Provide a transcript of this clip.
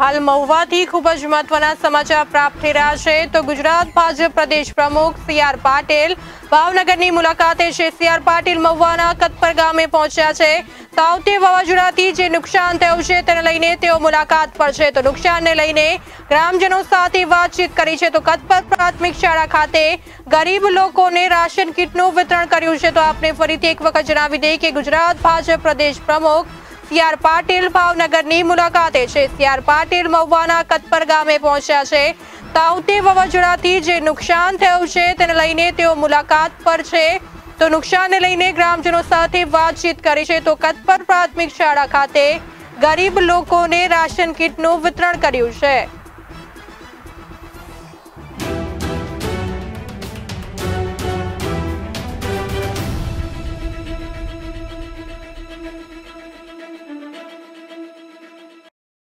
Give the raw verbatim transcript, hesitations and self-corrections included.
હાલ મહુવાથી ખૂબ જ મહત્વના સમાચાર પ્રાપ્ત થઈ રહ્યા છે તો ગુજરાત ભાજપ પ્રદેશ પ્રમુખ સી આર પાટીલ ભાવનગરની મુલાકાતે છે। સી આર પાટીલ મહુવાના કતપર ગામે પહોંચ્યા છે। તાઉતે વાવાઝોડાથી જે નુકસાન થયું છે તેને લઈને તેઓ મુલાકાત પર છે તો નુકસાનને લઈને ગ્રામજનો સાથે વાતચીત કરી છે। તો કતપર પ્રાથમિક શાળા ખાતે ગરીબ લોકોને રાશન કીટનું વિતરણ કર્યું છે। તો આપને ફરીથી એક વખત જણાવી દઈએ કે ગુજરાત ભાજપ પ્રદેશ પ્રમુખ સી આર પાટીલ ભાવનગરની મુલાકાતે છે। સી આર પાટીલ મહુવાના કતપર ગામે પહોંચ્યા છે। તાઉતે વાવાઝોડાથી જે નુકસાન થયું છે તેને લઈને તેઓ મુલાકાત પર છે તો નુકસાનને લઈને ગ્રામજનો સાથે વાતચીત કરી છે। તો કતપર પ્રાથમિક શાળા ખાતે ગરીબ લોકોને રાશન કીટનું વિતરણ કર્યું છે।